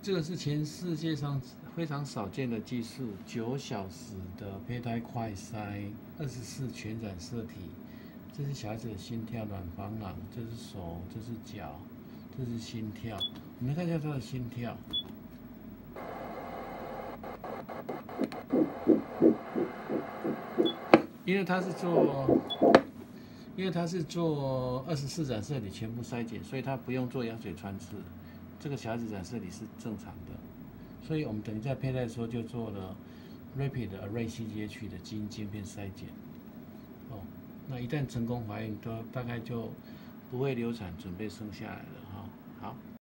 这个是全世界上非常少见的技术，9小时的胚胎快筛，24全染色体。这是小孩子的心跳、卵房囊，这是手，这是脚，这是心跳。我们看一下他的心跳。因为他是做24染色体全部筛检，所以他不用做羊水穿刺。这个小孩子染色体是正常的，所以我们等于在胚胎的时候就做了 Rapid Array CGH 的基因晶片筛检。哦，那一旦成功怀孕，大概就不会流产，准备生下来了。